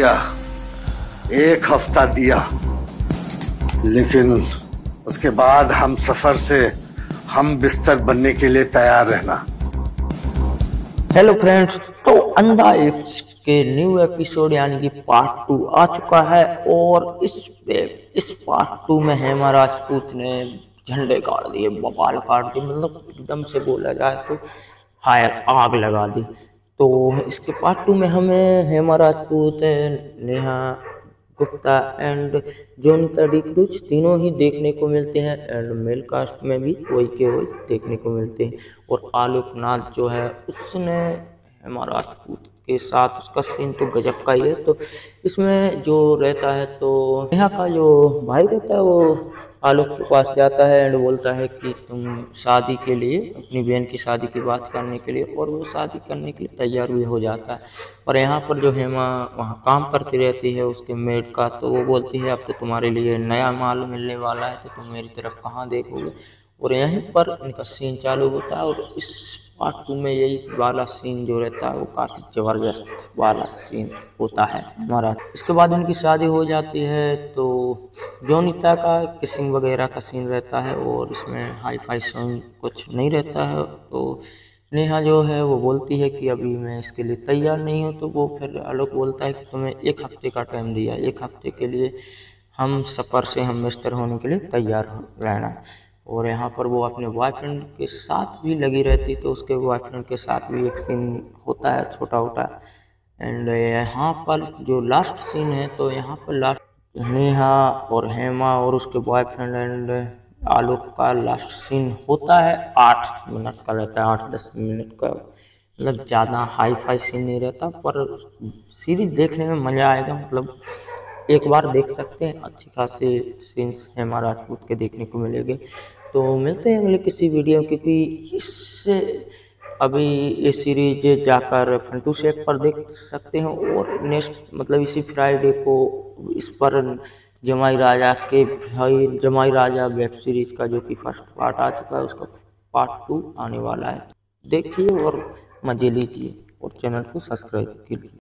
दिया, एक हफ्ता दिया, लेकिन उसके बाद हम सफर से हम बिस्तर बनने के लिए तैयार रहना। हेलो फ्रेंड्स, तो अंधा एक्स के न्यू एपिसोड यानी कि पार्ट 2 आ चुका है और इस पार्ट 2 में हेमा राजपूत ने झंडे गाड़ दिए, बवाल काट दिए, मतलब एकदम से बोला जाए तो फायर आग लगा दी। तो इसके पार्ट 2 में हमें हेमा राजपूत, नेहा गुप्ता एंड जोनिता डी क्रूज तीनों ही देखने को मिलते हैं एंड मेल कास्ट में भी वही के वही देखने को मिलते हैं। और आलोक नाथ जो है उसने हेमा राजपूत के साथ उसका सीन तो गजब का ही है। तो इसमें जो रहता है तो नेहा का जो भाई रहता है वो आलोक के पास जाता है एंड बोलता है कि तुम शादी के लिए, अपनी बहन की शादी की बात करने के लिए, और वो शादी करने के लिए तैयार भी हो जाता है। और यहाँ पर जो हेमा वहाँ काम करती रहती है उसके मेड का, तो वो बोलती है अब तो तुम्हारे लिए नया माल मिलने वाला है तो तुम मेरी तरफ कहाँ देखोगे। और यहीं पर इनका सीन चालू होता है और इस पार्ट 2 में यही वाला सीन जो रहता है वो काफ़ी ज़बरदस्त वाला सीन होता है हमारा। इसके बाद उनकी शादी हो जाती है तो जोनिता का किसिंग वगैरह का सीन रहता है और इसमें हाई फाई सॉन्ग कुछ नहीं रहता है। तो नेहा जो है वो बोलती है कि अभी मैं इसके लिए तैयार नहीं हूँ। तो वो फिर आलोक बोलता है कि तुम्हें एक हफ्ते का टाइम दिया, एक हफ्ते के लिए हम सफ़र से हम मिस्टर होने के लिए तैयार रहना। और यहाँ पर वो अपने बॉयफ्रेंड के साथ भी लगी रहती, तो उसके बॉयफ्रेंड के साथ भी एक सीन होता है छोटा छोटा। एंड यहाँ पर जो लास्ट सीन है तो यहाँ पर लास्ट नेहा और हेमा और उसके बॉयफ्रेंड एंड आलोक का लास्ट सीन होता है 8 मिनट का रहता है, 8-10 मिनट का, मतलब ज़्यादा हाई फाई सीन नहीं रहता पर सीरीज देखने में मज़ा आएगा। मतलब एक बार देख सकते हैं, अच्छी खासी सीन्स हेमा राजपूत के देखने को मिलेंगे। तो मिलते हैं अगले किसी वीडियो, क्योंकि इससे अभी ये सीरीज जाकर फंटू शेप पर देख सकते हैं और नेक्स्ट मतलब इसी फ्राइडे को इस पर जमाई राजा के भाई जमाई राजा वेब सीरीज का जो कि फर्स्ट पार्ट आ चुका है उसका पार्ट 2 आने वाला है। देखिए और मज़े लीजिए और चैनल को सब्सक्राइब कीजिए।